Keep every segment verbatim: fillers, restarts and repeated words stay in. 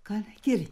Qani, keling.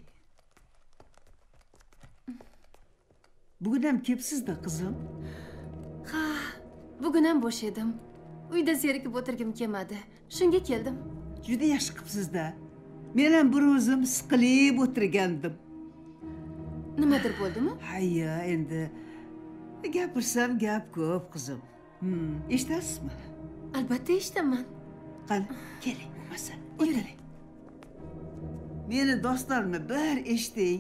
Bugun ham kepsiz-da, qizim. Ha, bugun ham bo'sh edim. Uyda zerikib o'tirgim kelmadi. Shunga keldim. Juda yaxshi qilibsiz-da. Men ham bir o'zim siqilib o'tirgandim. Nimadir bo'ldimi? Hayya, endi gapirsam gap ko'p, qizim. Hmm, eshitasizmi? Albatta eshitaman. Qani, keling, bo'lmasa, o'tiring. Meni dostonimni bir eshiting.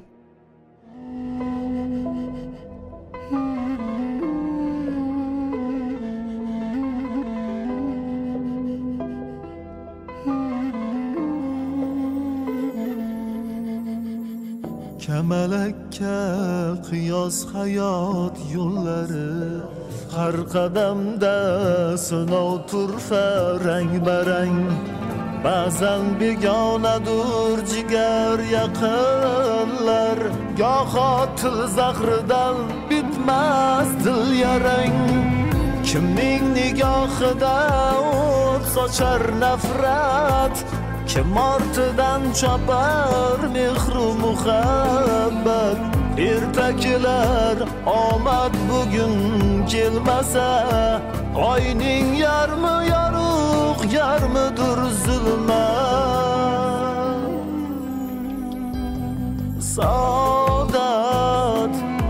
Kamalakka qiyos hayot yo'llari, har qadamda sinov turfa rang-barang. Ba'zan begonadur jigar yaqinlar, goho til zahridan bitmas dil yarang. Kimning nigohida o't sochar nafrat, kim ortidan chopar mehru muhabbat. Ertaklar omad bugun kelmasa, oyning yarmi yorug', yarmidir zulmat. Saodat,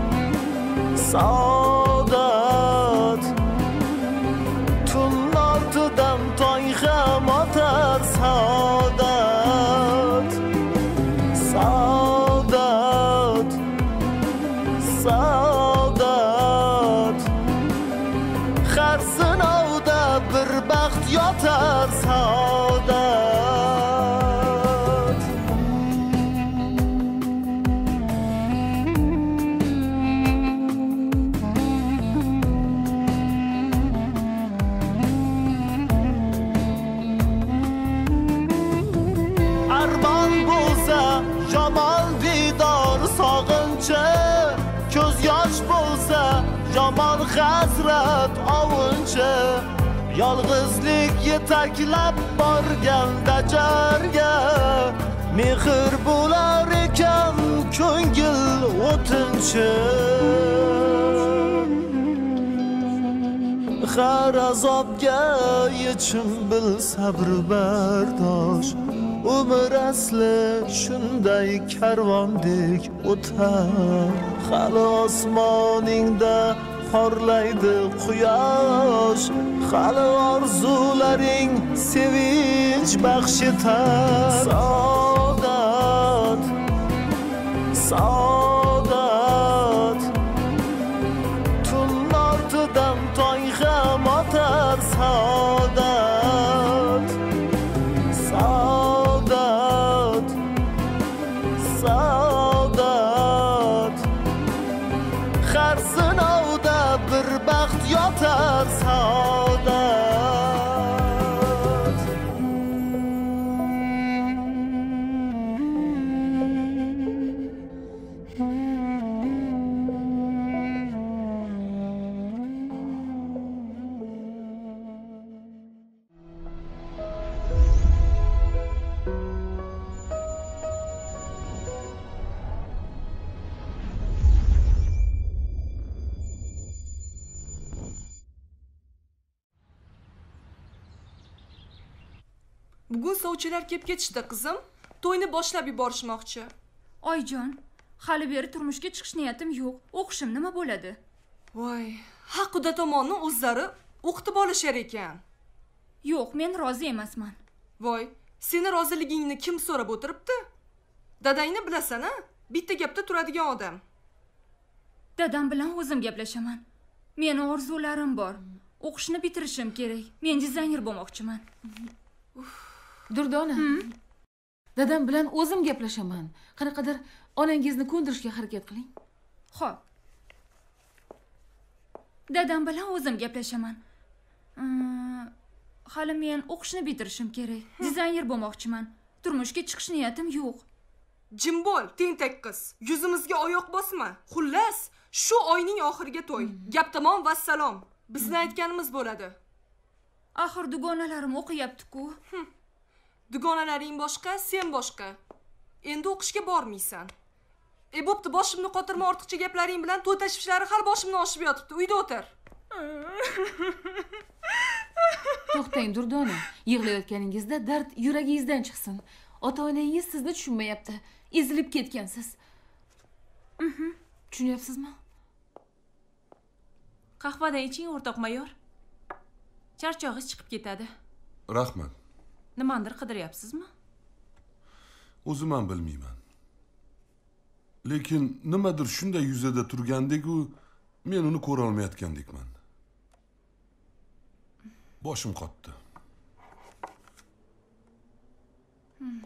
saodat, tun ortidan tong ham otar saodat. Saodat, saodat, har sinovda bir baxt yotar saodat. Armon bo'lsa yomon didor sog'inchi, ko'z yosh bo'lsa yomon hasrat ovunchi. Yolg'izlik yetaklab borganda jarga, mehr bo'lar ekan ko'ngil o'tinchi. Har azobga yechim bil sabr bardosh, umr asli shunday karvondek o'tar. Hali osmoningda porlaydi quyosh, hali orzularing sevinch baxsh etar. Saodat, saodat, tun ortidan tong ham otar saodat. Saodat, saodat, har sinovda bir baxt yotar saodat. Bugun sovchilar kelib ketishdi, qizim. To'yni boshlab yuborishmoqchi. Oyjon, hali beri turmushga chiqish niyatim yo'q. O'qishim nima bo'ladi? Voy, Haquda tomonni o'zlari o'qitib olishar ekan. Yo'q, men rozi emasman. Voy, seni roziligingni kim so'rab o'tiribdi? Dadangni bilasan-a? Bitta gapda turadigan odam. Dadam bilan o'zim gaplashaman. Meni orzularim bor. O'qishni bitirishim kerak. Men dizayner bo'lmoqchiman. Durdona. Dadam bilan o'zim gaplashaman. Qanaqadir onangizni ko'ndirishga harakat qiling. Xo'p. Dadam bilan o'zim gaplashaman. Hali men o'qishni bitirishim kerak. Dizayner bo'lmoqchiman. Turmushga chiqish niyatim yo'q. Jim bo'l, tentak qiz. Yuzimizga oyoq bosma. Xullas, shu oyning oxiriga to'y. Gap tamom vassalom. Bizni aytganimiz bo'ladi. Axir dugonalarim o'qiyapti-ku. Dugonalaring boshqa, sen boshqa. endi o'qishga bormaysan. E bo'pti, boshimni qotirma, ortiqcha gaplaring bilan to'y tashvishlari har boshimdan oshib yotibdi. Uyda o'tir. To'xtang Durdona. Yig'layotganingizda dard yuragingizdan chiqsin. Ota-onangiz sizni tushunmayapti. Ezilib ketgansiz. Tushunyapsizmi? Qahvadan iching, o'rtoq mayor. Charchog'ingiz chiqib ketadi. Rahmat. Nimandir qidiryapsizmi? O'zim ham bilmayman. Lekin nimadir shunday yuzada turgandek-u, men uni ko'ra olmayotgandekman. Boshim qotdi. Hmm.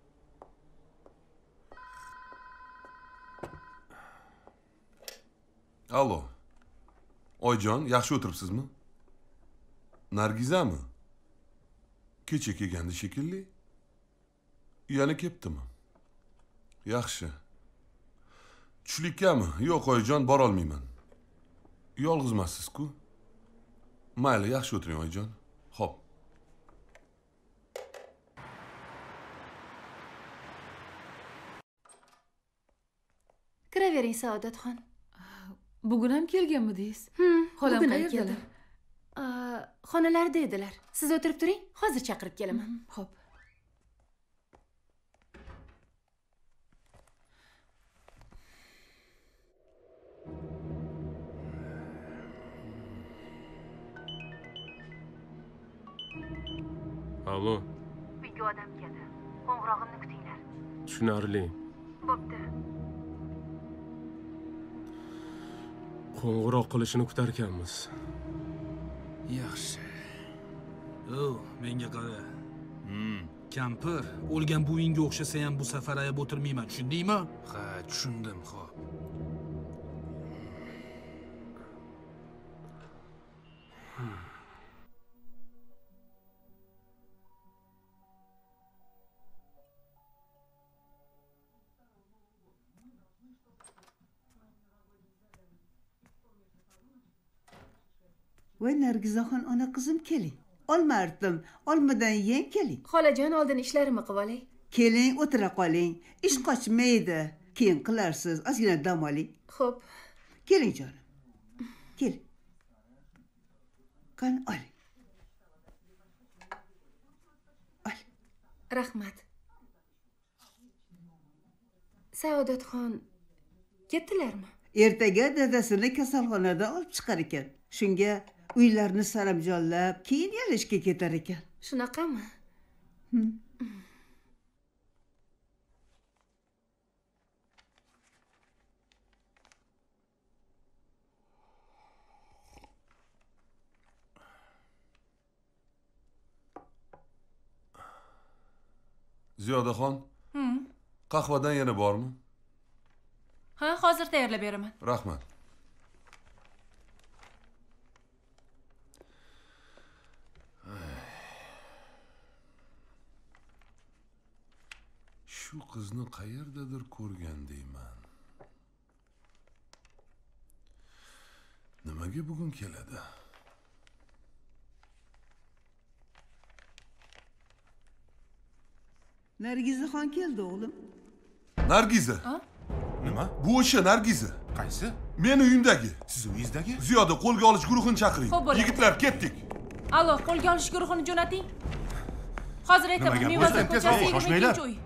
Allo. Oyjon, yaxshi o'tiribsizmi? Nargizami? Kecha kelgandi shekilli. Yana ketdimi? Yaxshi. Tushlikami? Yo'q, oyijon, bora olmayman. Yolg'izmasiz-ku. Mayli, yaxshi o'tiring, oyijon. Xo'p. Kiravering, Saodatxon. Bugun ham kelganmidingiz? Xolam qayerdalar? Xonalarda edilar. Siz o'tirib turing, hozir chaqirib kelaman. Xo'p. Alo. Uyga odam keldi. Qo'ng'irog'imni kutinglar. Tushunarli. Bo'pti. Qo'ng'iroq qilishini kutarkanmiz. Yaxshi. O, menga qara. Hmm, kampir, o'lgan buvingga o'xshasa ham bu safar ayab o'tirmayman, tushundingmi? Ha, tushundim, xo'p. Voy Nargizaxon, ona qizim, keling. Olma artdim, olmadan yeng keling. Xolajon, oldin ishlarimni qilib olay. Keling, o'tira qoling. Ish qochmaydi. Keyin qilarsiz, ozgina dam oling. Xo'p. Keling jonim. Keling. Qani, oling. Ol. Rahmat. Saodatxon ketdilarmi? Ertaga dadasini kasalxonadan olib chiqar ekan. Shunga uylarni saramjonlab, keyin yalashga ketar ekan. Shunaqami? Hmm. Ziyodaxon? Hmm. Qahvadan yana bormi? Ha, hozir tayyorlab beraman. Rahmat. Shu qizni qayerdadir ko'rgan deyman. Nimaga bugun keladi? Nargizaxon keldi, o'g'lim. Nargiza? Nima? Bu o'sha Nargiza. Qaysi? Meni uyimdagi. Siz uyingizdagi? Ziyoda, qo'lga olish guruhini chaqiring. Yigitlar, ketdik. Allo, qo'lga olish guruhini jo'nating. Hozir aytaman, Mevazor ko'chasi yigirma ikkinchi uy.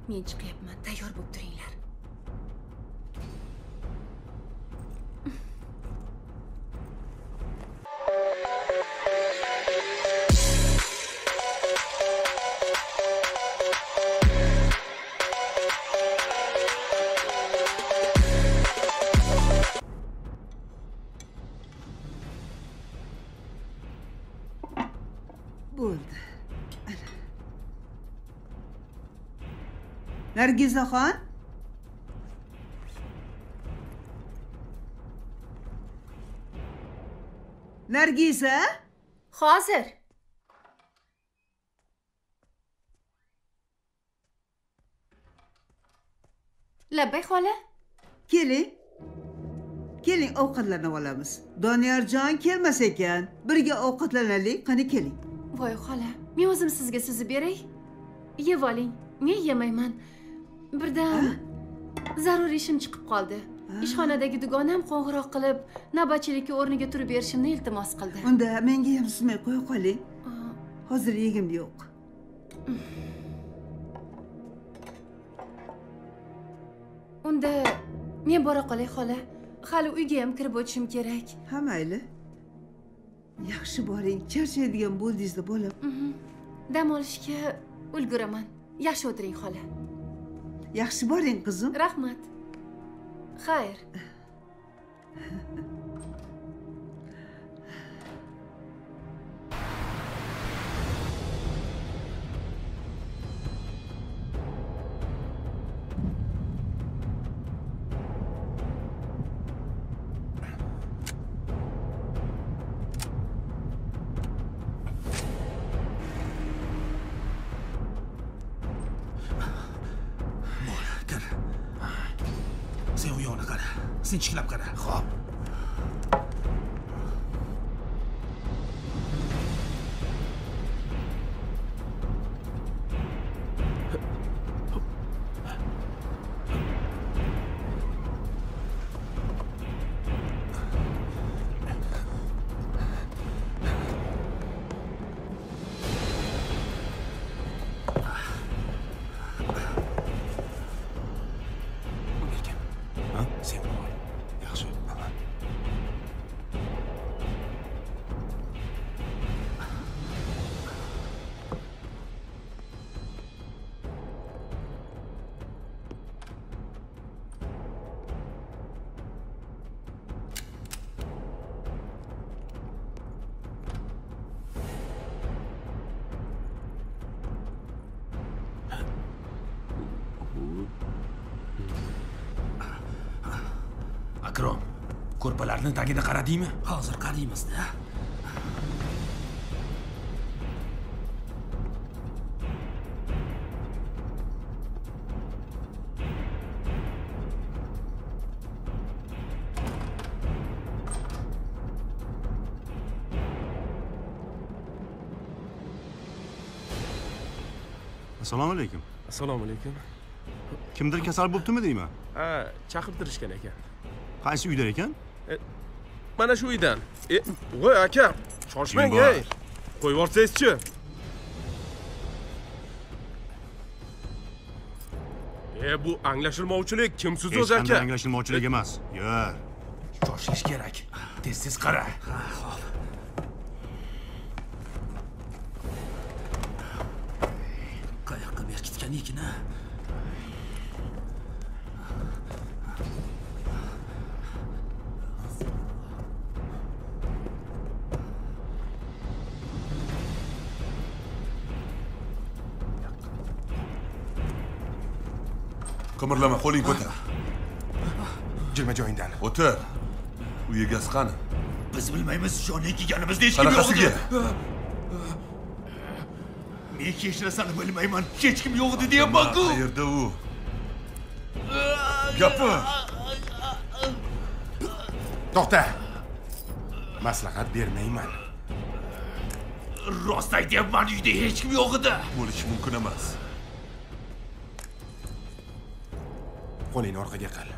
Men chiqyapman, tayyor bo'lib turinglar. Bo'ldi. Nargizaxon? Nargiza? Hozir. Labbay xola. Keling. Keling, ovqatlanib olamiz. Doniyorjon kelmas ekan, birga ovqatlanaylik. Qani keling. Voy xola, men o'zim sizga suzib beray. Yeb oling. Men yemayman. Birdan zarur ishim chiqib qoldi. Ishxonadagi dugonam qo'ng'iroq qilib, navbatchilikka o'rniga turib berishimni iltimos qildi. Unda menga ham suzmay qo'ya qoling. Hozir yegim yo'q. Unda men bora qolay xola. Hali uyga ham kirib o'tishim kerak. Ha, mayli. Yaxshi boring, charchaydigan bo'ldingiz-da bolam. Dam olishga ulguraman. Yaxshi o'tiring xola. Yaxshi boring qizim. Rahmat. Xayr. Sinchiklab qara. Xo'p. Akrom, ko'rpalarning tagida qaradingmi? Hozir qaraymiz-da. Assalomu alaykum. Assalomu alaykum. Kimdir kasal bo'libdimi deyman? Ha, chaqirib turishgan ekan. Qaysi uyda ekan? Mana shu uydan. E, voy aka, shoshmang, ey. Qo'yib yuborsangiz-chi. E, bu anglashilmovchilik kimsiz o'zi aka? Hech anglashilmovchilik emas. Yur. Shoshish kerak. Tez-tez qara. Ha, xo'p. Qayoqqa berkitgan ekan-a? Qimirlama, qo'ling ko'tar. Jilma joyingdan. O'tir. Uy egasi qani? Biz bilmaymiz, joning kelganimizda hech kim yo'q. Qanaqasiga? Men hech narsani bilmayman. Hech kim yo'q edi deyapman-ku. Qayerda u? Gapir. To'xta. Maslahat bermayman. Rost aytyapman, uyda hech kim yo'q edi. Bo'lishi mumkin emas. Qo'lingni orqaga qil.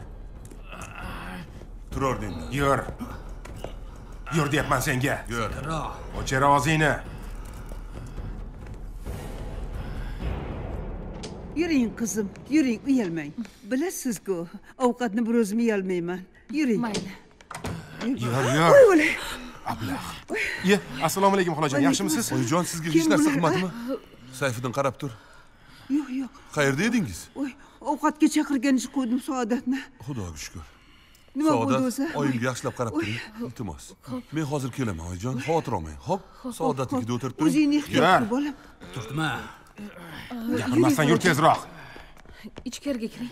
Tur o'rningdan. Yur. Yur deyapman senga. Yur. Ochar og'zingni. Yuring qizim, yuring, uyalmang. Bilasiz-ku, ovqatni bir o'zim yeyolmayman. Yuring. Mayli. Yur, yur. Voy, voy. Ablah. Ye, assalomu alaykum xolajon, yaxshimisiz? Oyijon, sizga hech narsa qilmadimi? Sayfiddin qarab tur. Yo'q, yo'q. Qayerda edingiz? Voy, ovqatga chaqirganicha qo'ydim Saodatni. Xudoga shukr. Nima bo'ldi o'zi? Oyimga yaxshilab qarab turing. Iltimos. Men hozir kelaman, oyijon. Xavotir olmang. Xo'p, Saodatnikida o'tirib turing. O'zingni ehtiyot qil, bolam. Turtma. Gapirmasdan yur tezroq. Ichkariga kiring.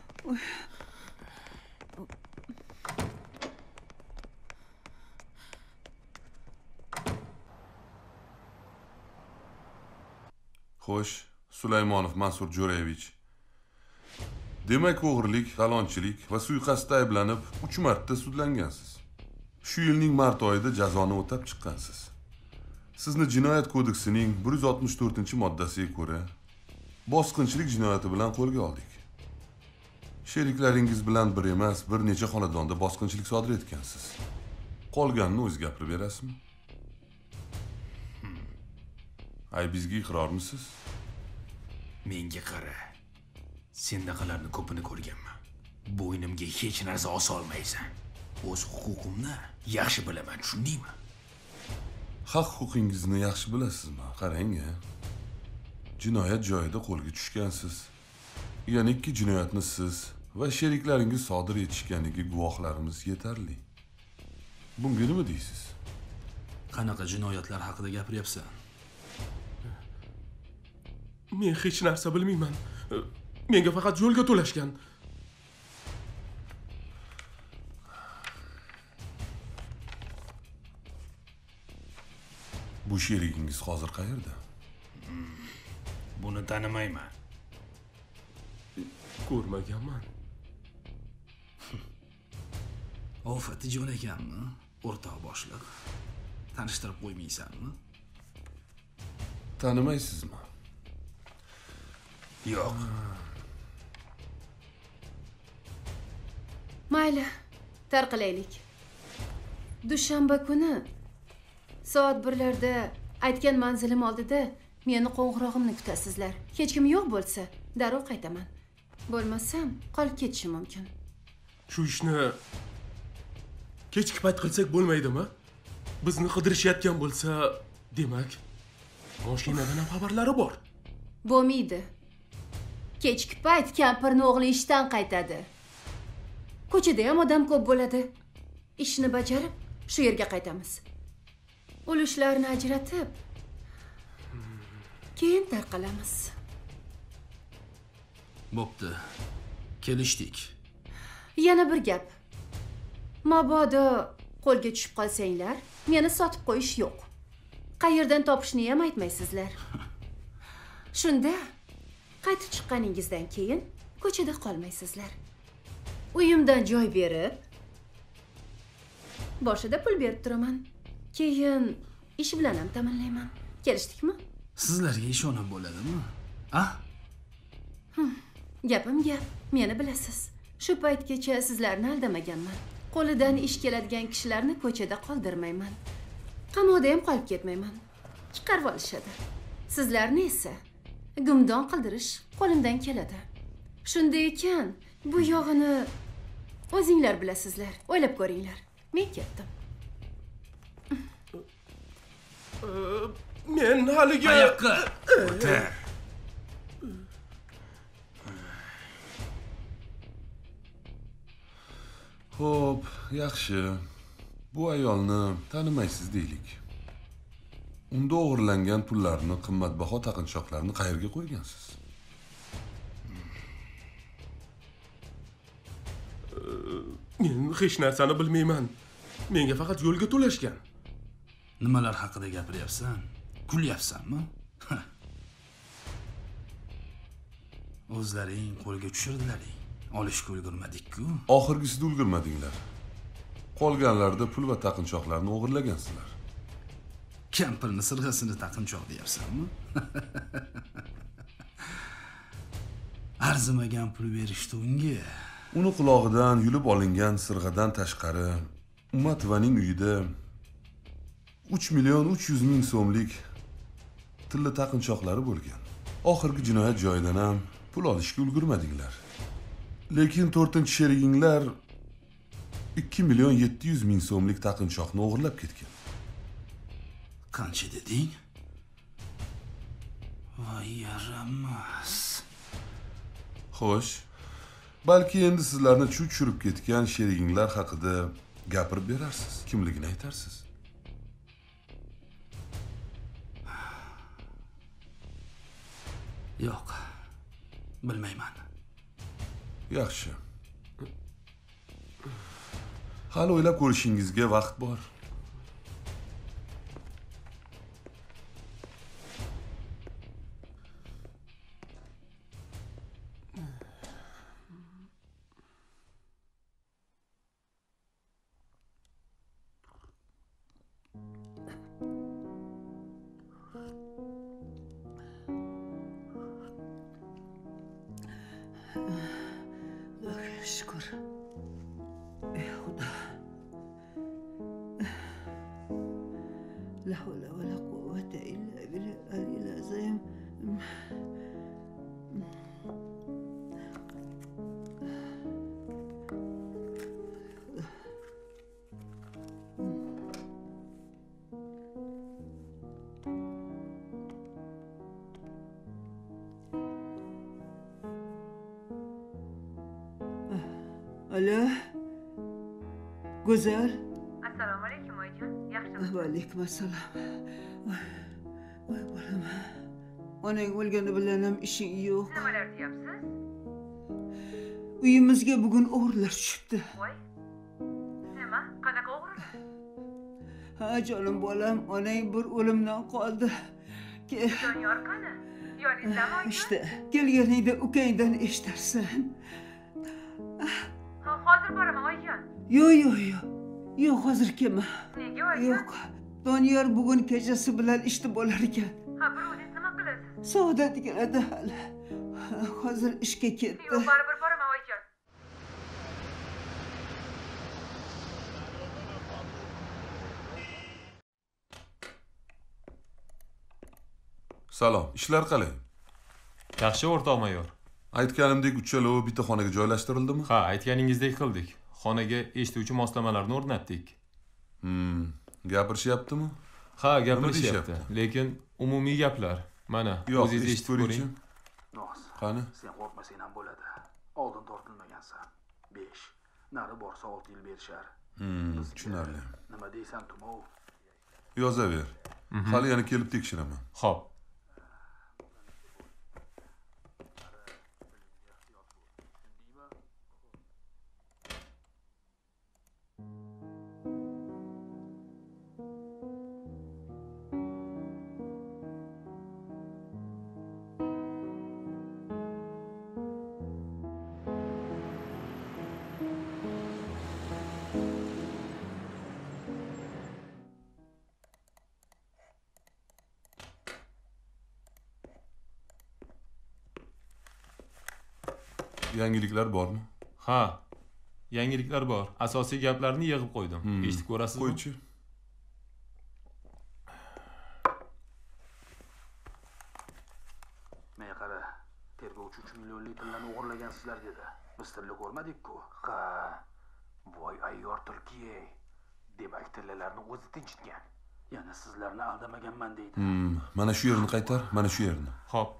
Xo'sh, Sulaymonov Mansur Jo'rayevich. Demak, o'g'rilik, talonchilik va suiqasdda ayblanib uch marta sudlangansiz. Shu yilning mart oyida jazoni o'tab chiqqansiz. Sizni Jinoyat kodeksining bir yuz oltmish to'rtinchi moddasiga ko'ra bosqinchilik jinoyati bilan qo'lga oldik. Sheriklaringiz bilan bir emas, bir necha xonadonda bosqinchilik sodir etgansiz. Qolganini o'zingiz gapirib berasizmi? Aybingizga iqrormisiz? Menga qara. Sendaqalarni ko'pini ko'rganman. Bo'ynimga hech narsa osa olmaysan. O'z huquqimni yaxshi bilaman, tushundingmi? Haq huquqingizni yaxshi bilasizmi? Qarang-a. Jinoyat joyida qo'lga tushgansiz. Ya'niki jinoyatni siz va sheriklaringiz sodir etishganiga guvohlarimiz yetarli. Bunga nima deysiz? Qanaqa jinoyatlar haqida gapiryapsan? Men hech narsa bilmayman. Menga faqat yo'lga to'lashgan. Bu sherigingiz hozir qayerda? Buni tanimayman. Ko'rmaganman. Ofati jon ekanmi? O'rtoq boshliq. Tanishtirib qo'ymaysanmi? Tanimaysizmi? Yo'q. Mayli, tarqilaylik. Dushanba kuni soat birlarda aytgan manzilim oldida meni qo'ng'irog'imni kutasizlar. Hech kim yo'q bo'lsa, darrov qaytaman. Bo'lmasam, qolib ketishim mumkin. Shu ishni kechki payt qilsak bo'lmaydimi? Bizni qidirishayotgan bo'lsa, demak, mashinadan ham xabarlari bor. Bo'lmaydi. Kechki payt kampirni o'g'li ishdan qaytadi. Ko'chada ham odam ko'p bo'ladi. Ishni bajarib, shu yerga qaytamiz. Ulushlarni ajratib, keyin tarqalamiz. Bo'pti. Kelishdik. Yana bir gap. Mabodo qo'lga tushib qolsanglar, meni sotib qo'yish yo'q. Qayerdan topishni ham aytmaysizlar. Shunda qaytib chiqqaningizdan keyin ko'chada qolmaysizlar. Uyimdan joy berib, boshida pul berib turaman. Keyin ish bilan ham ta'minlayman. Kelishdikmi? Sizlarga ishonib bo'ladimi? Ah? Gapim gap, meni bilasiz. Shu paytgacha sizlarni aldamaganman. Qo'lidan ish keladigan kishilarni ko'chada qoldirmayman. Qamoqda ham qolib ketmayman. Chiqarib olishadi. Sizlarni esa gumdon qildirish qo'limdan keladi. Shunday ekan, bu yog'ini o'zinglar bilasizlar. O'ylab ko'ringlar. Men ketdim. Men haliga Qayoqqa? O'tir. Xo'p, yaxshi. Bu ayolni tanimaysiz deylik. Unda o'g'irlangan pullarni, qimmatbaho taqinchoqlarni qayerga qo'ygansiz? Men hech narsani bilmayman. Menga faqat yo'lga to'lashgan. Nimalar haqida gapiryapsan? Kulyapsanmi? O'zlaring qo'lga tushirdilaring. Olishga ulgurmadik-ku. Oxirgisida ulgurmadinglar. Qolganlarda pul va taqinchoqlarni o'g'irlagansizlar. Kampirni sirg'asini taqinchoq deyapsanmi? Arzimagan pul berishdi unga. Uni qulog'idan yulib olingan sirg'adan tashqari Umatovaning uyida uch million uch yuz ming so'mlik tilla taqinchoqlari bo'lgan. Oxirgi jinoyat joyidan ham pul pul olishga ulgurmadinglar. Lekin to'rtinchi sheriginglar ikki million yetti yuz ming so'mlik taqinchoqni o'g'irlab ketgan. Qancha deding? Voy yaramas. Xo'sh, balki endi sizlarni chuv tushirib ketgan sheriginglar haqida gapirib berarsiz, kimligini aytarsiz. Yo'q. Bilmayman. Yaxshi. Hali o'ylab ko'rishingizga vaqt bor. Şükür. Ey Xudo. La havle ve la kuvvete illa billahil azim. Alo. Güzel. Assalomu alaykum oyijon. Yaxshimisiz? Va alaykum assalom. Voy, voy bolam. Onang o'lgani bilan ham ishing yo'q. Nimalar deyapsiz? Uyimizga bugun o'g'rilar tushibdi. Voy. Nima? Qanaqa o'g'ri? Ha, jonim bolam, onang bir o'limdan qoldi. Doniyor qani? Yoningizdami oyijon? İşte, kelganingda ukangdan eshitarsan. Hozir boraman oyijon. Yo'q, yo'q, yo'q. Yo'q, hozir kelma. Nega oyijon? Yo'q. Doniyor bugun kechasi bilan ishda bo'lar ekan. Ha, bir o'zingiz nima qilasiz? Savdo keladi hali. Hozir ishga ketdi. Yo'q, baribir boraman oyijon. Salom, ishlar qalay? Yaxshi o'rtoq mayor. Aytganimdek uchalovi bitta xonaga joylashtirildimi? Ha, aytganingizdek qildik. Xonaga eshituvchi moslamalarni o'rnatdik. Hmm, gapirishyaptimi? Ha, gapirishyapti, lekin umumiy gaplar. Mana, o'zingiz eshitib ko'ring. Nos. Qani? Sen qo'rqmasang ham bo'ladi. Oldin tortilmagansan. besh. Nari borsa olti yil berishar. Hmm, tushunarli. Nima deysan, Tumov? Yozaver. Hali yana kelib tekshiraman. Xo'p. Yangiliklar bormi? Ha. Yangiliklar bor. Asosiy gaplarni yig'ib qo'ydim. Hmm. Eshitib ko'rasizmi? Qo'ychi. Men qara, tergovchi uch millionlik pullarni o'g'irlagansizlar dedi. Biz tilla ko'rmadik-ku. Ha. Voy ayyor Turkiya. Demak, tillalarni o'zi tinchitgan. Yana sizlarni aldamaganman deydi. Hmm, mana shu yerni qaytar, mana shu yerni. Xo'p.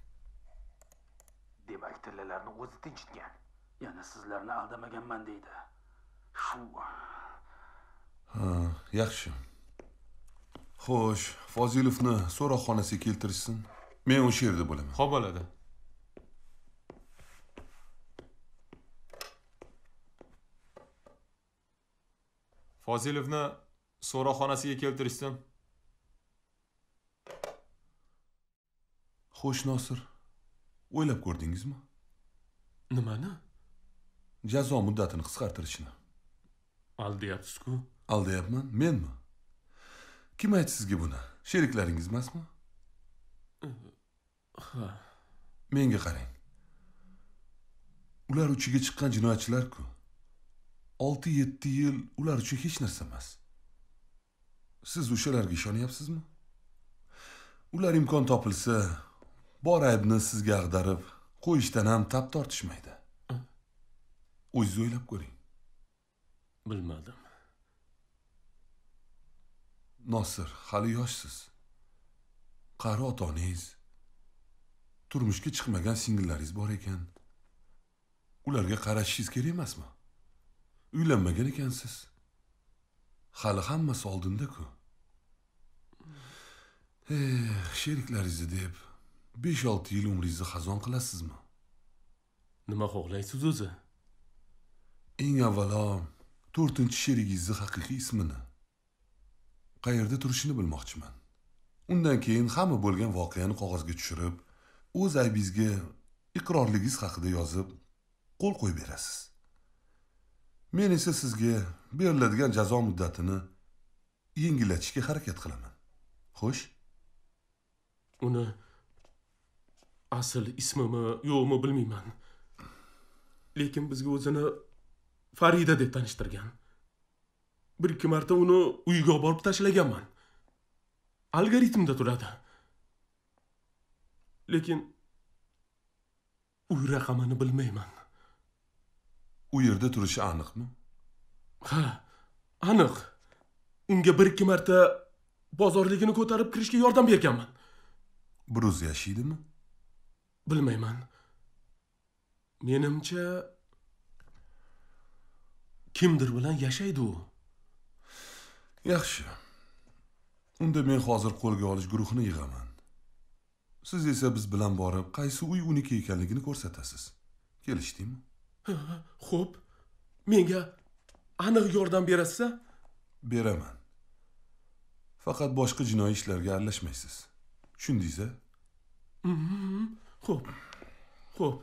Demak, tillalarni o'zi tinchitgan. Yana sizlarni aldamaganman deydi. Shu. Ha, yaxshi. Xo'sh, Fozilovni so'roqxonasiga keltirishsin. Men o'sha yerda bo'laman. Xo'p bo'ladi. Fozilovni so'roqxonasiga keltirishsin. Xo'sh, Nosir. O'ylab ko'rdingizmi? Nimani? Jazo muddatini qisqartirishni. Aldayapsiz-ku. Aldayapman, menmi? Kim aytdi sizga buni? Sheriklaringiz emasmi? Ha. Menga qarang. Ular uchiga chiqqan jinoyatchilar-ku. olti yetti yil ular uchun hech narsa emas. Siz o'shalarga ishonyapsizmi? Ular imkon topilsa, bor aybni sizga ag'darib, qo'yishdan ham tap tortishmaydi. O'zingiz o'ylab ko'ring. Bilmadim. Nosir, hali yoshsiz. Qari ota-onangiz, turmushga chiqmagan singillaringiz bor ekan. Ularga qarashingiz kerak emasmi? Uylanmagan ekansiz. Hali hammasi oldinda-ku. Eh, sheriklaringizni deb besh olti yil umringizni xazon qilasizmi? Nima xohlaysiz o'zi? Eng avvalo to'rtinchi sherigingizni haqiqiy ismini, qayerda turishini bilmoqchiman. Undan keyin hamma bo'lgan voqeani qog'ozga tushirib, o'z aybingizga iqrorligingiz haqida yozib, qo'l qo'yib berasiz. Men esa sizga beriladigan jazo muddatini yengillatishga harakat qilaman. Xo'sh? Uni asl ismimi yo'qmi bilmayman. Lekin bizga o'zini Farida deb tanishtirgan. Bir ikki marta uni uyiga olib borib tashlaganman. Algoritmda turadi. Lekin uy raqamini bilmayman. U yerda turishi aniqmi? Ha, aniq. Unga bir ikki marta bozorligini ko'tarib kirishga yordam berganman. Bir o'zi yashaydimi? Bilmayman. Menimcha kimdir bilan yashaydi u. Yaxshi. Unda men hozir qo'lga olish guruhini yig'aman. Siz esa biz bilan borib, qaysi uy uniki ekanligini ko'rsatasiz. Kelishdingmi? Xo'p. Menga aniq yordam berasiz? Beraman. Faqat boshqa jinoiy ishlarga aralashmaysiz. Tushundingiz-a? Xo'p. Xo'p.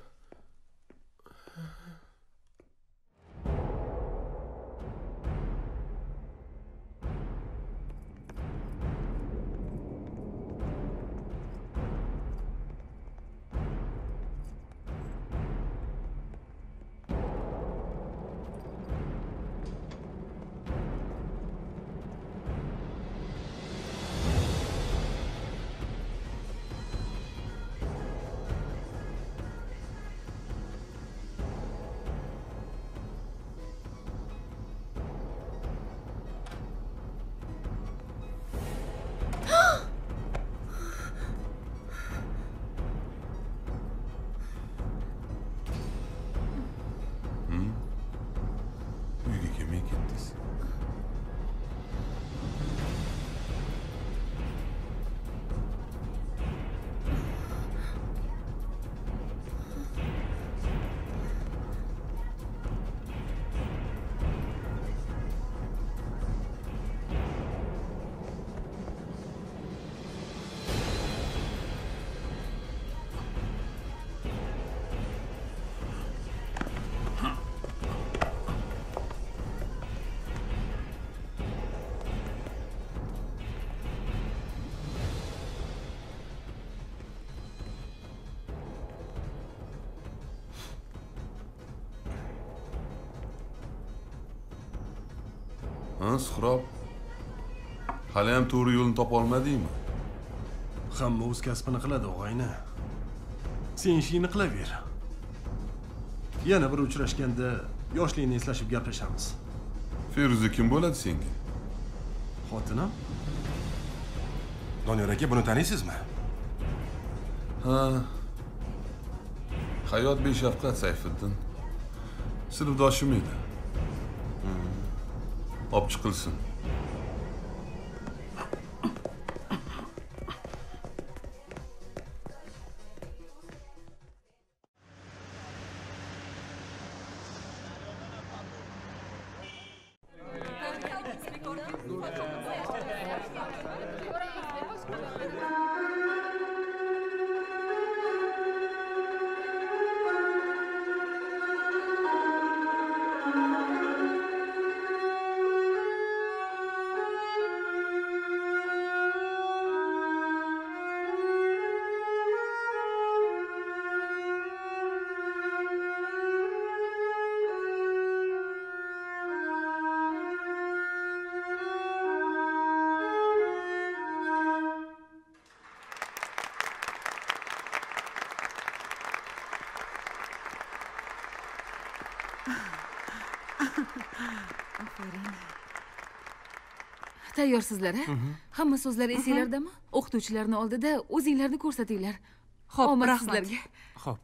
Ha, Suhrob. Hali ham to'g'ri yo'lni topa olmadingmi? Hamma o'z kasbini qiladi, og'ayni. Sen ishingni qilaver. Yana bir uchrashganda yoshlikni eslashib gaplashamiz. Feruza kim bo'ladi senga? Xotinim? Doniyor aka, buni taniysizmi? Ha. Hayot beshafqat Sayfiddin. Sinfdoshim edi. Olib chiqilsin. Aferin. Tayyorsizlar, ha? Hamma so'zlar esinglardami? O'qituvchilarning oldida o'zinglarni ko'rsatinglar. Xo'p, Omad rahmat. sizlarga. Xo'p.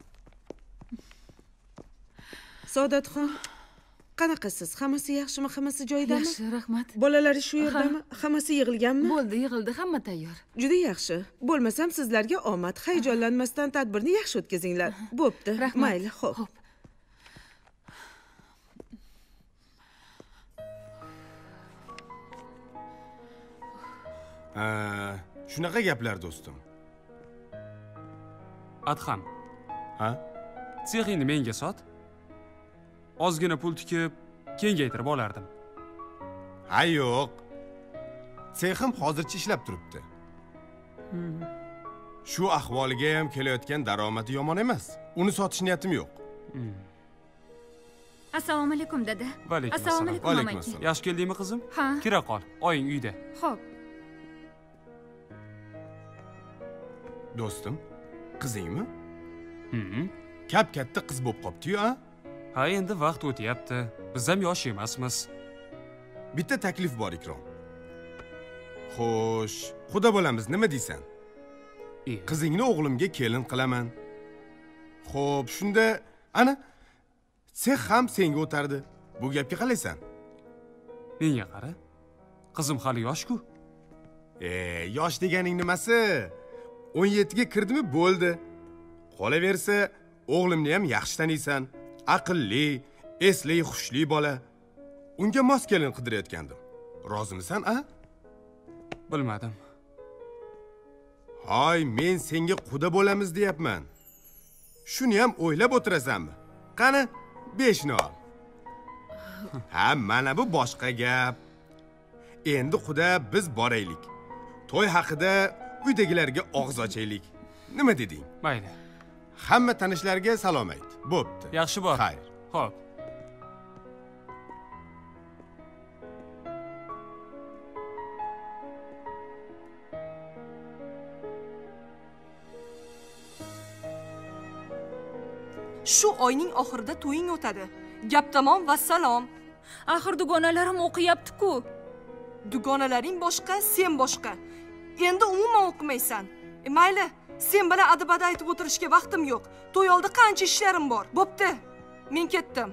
Saodatxon, qanaqasiz? Hammasi yaxshimi? Hammasi joyidami? Yaxshi, rahmat. Bolalari shu yerdami? Hammasi yig'ilganmi? Bo'ldi, yig'ildi, hamma tayyor. Juda yaxshi. Bo'lmasam sizlarga omad. Hayajonlanmasdan tadbirni yaxshi o'tkazinglar. Bo'pti. Mayli, xo'p. Shunaqa gaplar do'stim. Adham. Ha? Sexingni menga sot. Ozgina pul tikib, kengaytirib olardim. Ha, yo'q. Sexim hozircha ishlab turibdi. Shu ahvoliga ham kelayotgan daromadi yomon emas. Uni sotish niyatim yo'q. Assalomu alaykum dada. Assalomu alaykum amaki. Yaxshi keldingmi qizim? Ha. Kira qol. Oying uyda. Xo'p. Do'stim, qizingmi? Mhm. Kap katta qiz bo'lib qopti-yu, a? Ha, endi vaqt o'tyapti. Biz ham yosh emasmiz. Bitta taklif bor Ikrom. Xo'sh, xudo bo'lamiz, nima deysan? Qizingni o'g'limga kelin qilaman. Xo'p, shunda ana sex ham senga o'tardi. Bu gapga qalaysan? Menga qara. Qizim hali yosh-ku. E, yosh deganing nimasi? o'n yettiga kirdimi bo'ldi. Qolaversa, o'g'limni ham yaxshi taniysan. Aqlli, esli, xushli bola. Unga mos kelin qidirayotgandim. Rozimisan, a? Bilmadim. Hoy, men senga quda bo'lamiz deyapman. Shuni ham o'ylab o'tirasanmi? Qani, beshni ol. Ha, mana bu boshqa gap. Endi quda biz boraylik. To'y haqida uydagilarga og'iz ochaylik. Nima deding? Mayli. Hamma tanishlarga salom ayt. Bo'pti. Yaxshi bor. Xayr. Xo'p. Shu oyning oxirida to'ying o'tadi. Gap tamom, vassalom. Axir dugonalarim o'qiyapti-ku. Dugonalaring boshqa, sen boshqa. Endi umuman o'qimaysan. E, mayli, sen bilan adabada aytib o'tirishga vaqtim yo'q. To'y oldi qancha ishlarim bor. Bo'pti. Men ketdim.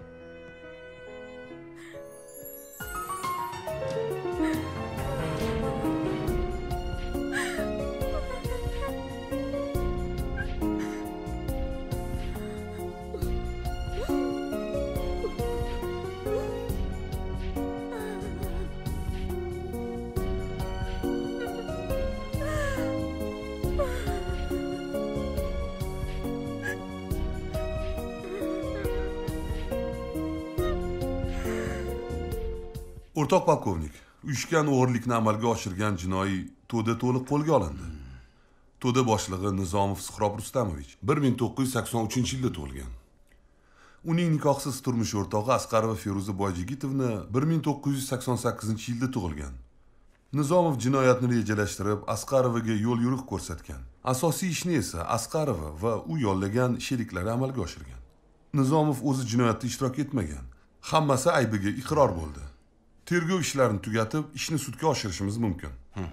O'rtoq polkovnik, uyushgan o'g'irlikni amalga oshirgan jinoiy to'da to'liq qo'lga olindi. To'da boshlig'i Nizomov Suhrob Rustamovich bir ming to'qqiz yuz sakson uchinchi yilda tug'ilgan. Uning nikohsiz turmush o'rtog'i Asqarova Feruza Boyjigitovna bir ming to'qqiz yuz sakson sakkizinchi yilda tug'ilgan. Nizomov jinoyatni rejalashtirib, Asqarovaga yo'l yo'riq ko'rsatgan. Asosiy ishni esa Asqarova va u yollagan sheriklari amalga oshirgan. Nizomov o'zi jinoyatda ishtirok etmagan. Hammasi aybiga iqror bo'ldi. Tergov ishlarini tugatib, ishni sudga oshirishimiz mumkin. Hmm.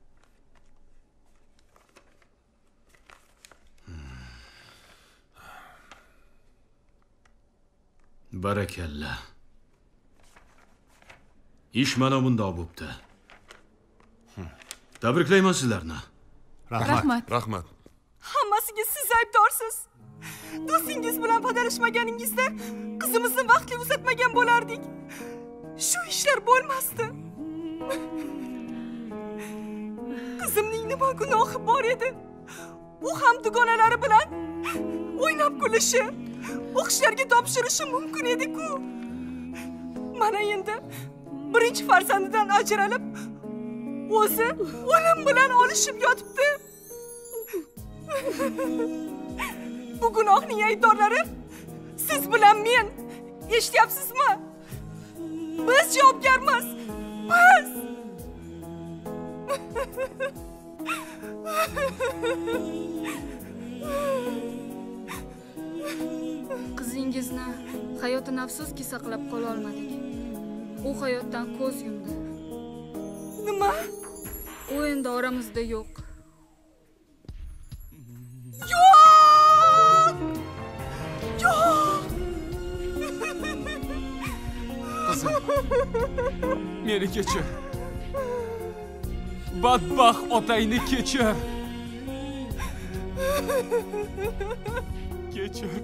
Barakalla. Ish mana bundoq bo'pti. Tabriklayman sizlarni. Rahmat. Rahmat. Hammasiga siz aybdorsiz. Do'stingiz bilan padalashmaganingizda qizimizni vaqtli uzatmagan bo'lardik. Shu ishlar bo'lmasdi. Qizimning nima gunohi bor edi? U ham dugonalari bilan o'ynab kulishi, o'qishlarga topshirishi mumkin edi-ku. Mana endi birinchi farzandidan ajralib, o'zi o'lim bilan olishib yotibdi. Bu gunohning aybdorlari siz bilan men. Eshityapsizmi? Biz javobgarmiz. Biz. Qizingizni hayotini afsuski saqlab qola olmadik. U hayotdan ko'z yumdi. Nima? U endi oramizda yo'q. Yo'q! Yo'q! Qizim, meni kechir. Badbaxt otangni kechir. Kechir.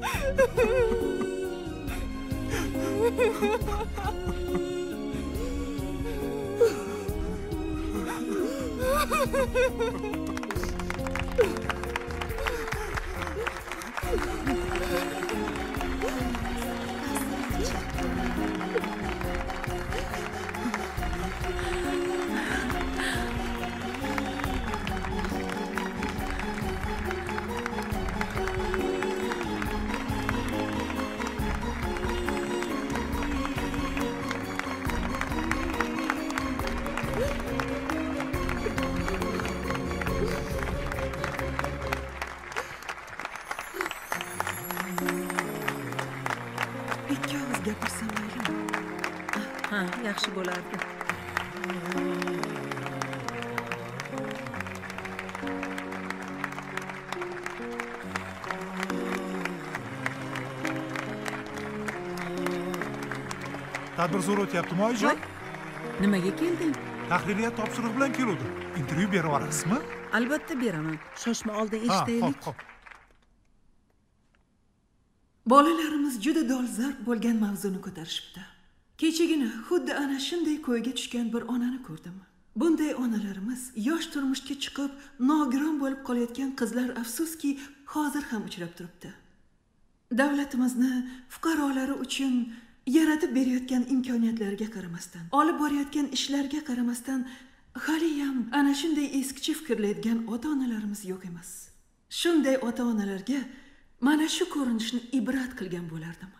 Ha, yaxshi bo'lardi. Tadbir zo'r o'tyaptimi, oyijon? Nimaga kelding? Tahririyat topshiriq bilan keluvdim. Intervyu berib olasizmi? Albatta beraman. Shoshma, oldin eshitaylik. Xo'p, xo'p. Bolalarimiz juda dolzarb bo'lgan mavzuni ko'tarishibdi. Kechagina xuddi ana shunday ko'yga tushgan bir onani ko'rdim. Bunday onalarimiz yosh turmushga chiqib, nogiron bo'lib qolayotgan qizlar afsuski hozir ham uchrab turibdi. Davlatimizni fuqarolari uchun yaratib berayotgan imkoniyatlarga qaramasdan, olib borayotgan ishlarga qaramasdan, hali ham ana shunday eskicha fikrlaydigan ota-onalarimiz yo'q emas. Shunday ota-onalarga mana shu ko'rinishni ibrat qilgan bo'lardim.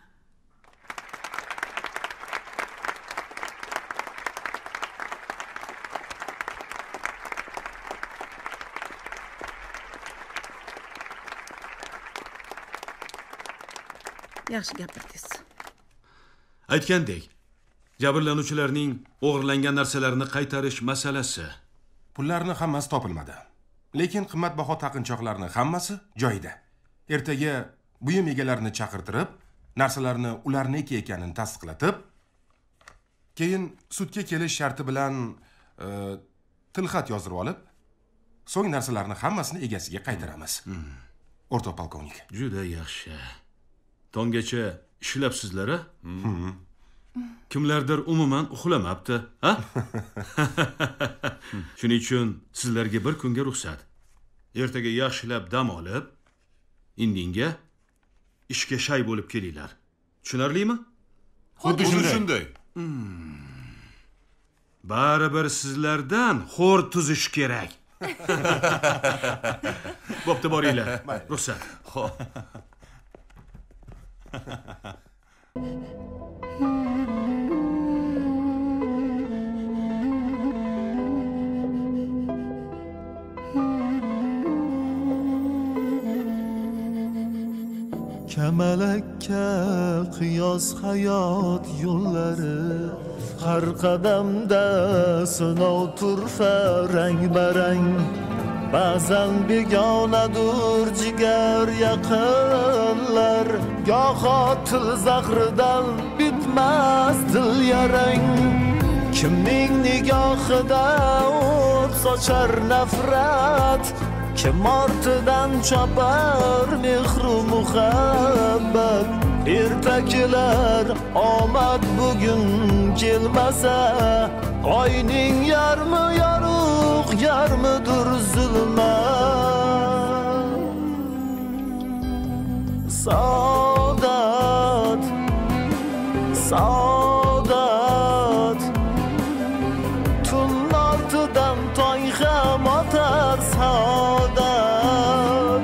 Yaxshi gapirdingiz. Aytgandek, jabrlanuvchilarning o'g'irlangan narsalarini qaytarish masalasi. Pullarning hammasi topilmadi. Lekin qimmatbaho taqinchoqlarning hammasi joyida. Ertaga buyum egalarini chaqirtirib, narsalarni ularniki ekanini tasdiqlatib, keyin sudga kelish sharti bilan e, tilxat yozdirib olib, so'ng narsalarni hammasini egasiga qaytaramiz. Hmm. O'rtoq polkovnik. Juda yaxshi. Tonggacha ishlabsizlar-a? Hmm. Kimlardir umuman uxlamabdi, ha? Shuning uchun sizlarga bir kunga ruxsat. Ertaga yaxshilab dam olib, indinga ishga shay bo'lib kelinglar. Tushunarlimi? Xuddi shunday. Baribir sizlardan xo'r tuzish kerak. Bo'pti, boringlar. Ruxsat. Xo'p. Kamalakka qiyos hayot yo'llari, har qadamda sinov turfa rang barang. Ba'zan begonadur jigar yaqinlar, goho til zahridan bitmas dil yarang. Kimning nigohida o't sochar nafrat, kim ortidan chopar mehru muhabbat. Ertaklar omad bugun kelmasa, oyning yarmi yorug', yarmidir zulmat. Saodat, saodat, tun ortidan tong ham otar saodat.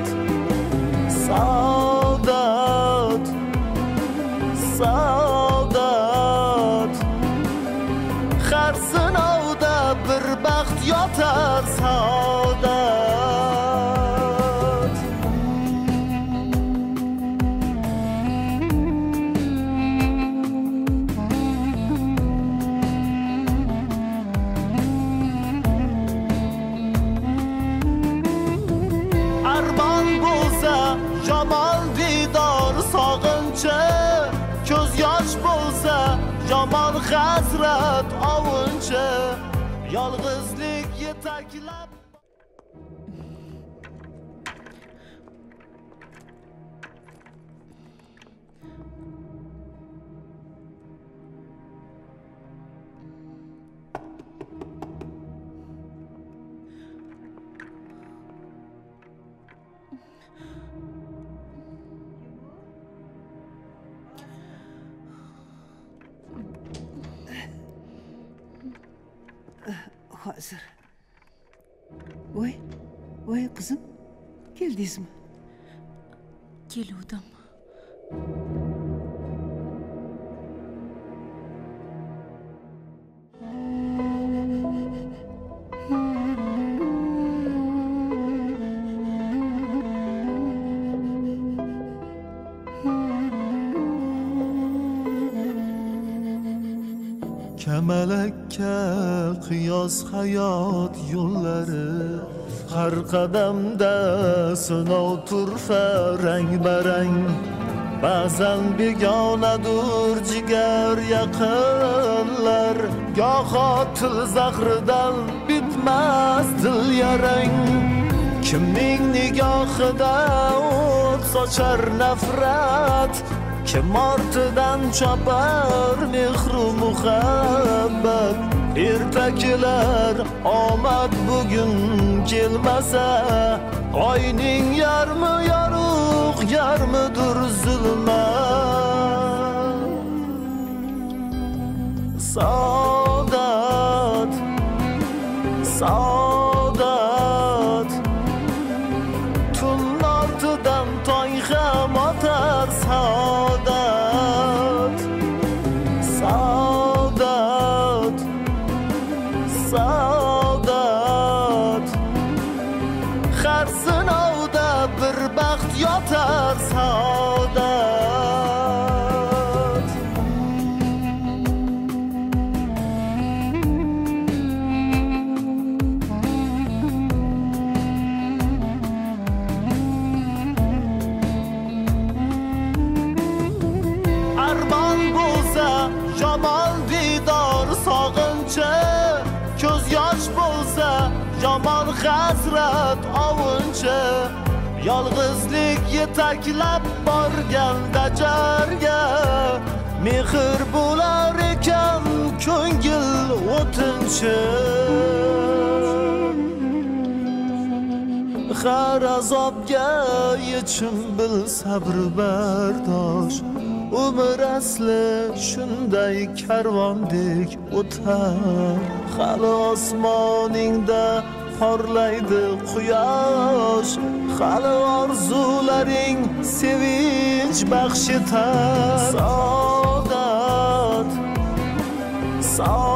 Saodat, saodat, har sinovda bir baxt yotar saodat. sog'inchi ko'z yosh bo'lsa yomon hasrat ovunchi yolg'izlik yetaklab hozir voy voy qizim keldingizmi keluvdim kamalakka qiyos hayot yo'llari har qadamda sinov turfa rang barang ba'zan begonadur jigar yaqinlar goho til zahridan bitmas dil yarang kimning nigohida o't sochar nafrat kim ortidan chopar mehru muhabbat ertaklar omad bugun kelmasa oyning yarmi yorug' yarmidir zulmat saodat saodat tun ortidan tong ham otar saodat saodat saodat har sinovda bir baxt yotar saodat armon bo'lsa yomon didor sog'inchi ko'z yosh bo'lsa yomon hasrat ovunchi yolg'izlik yetaklab borganda jarga mehr bo'lar ekan ko'ngil o'tinchi har azobga yechim bil sabr bardosh umr asli shunday karvondek o'tar hali osmoningda porlaydi quyosh hali orzularing sevinch baxsh etar saodat saodat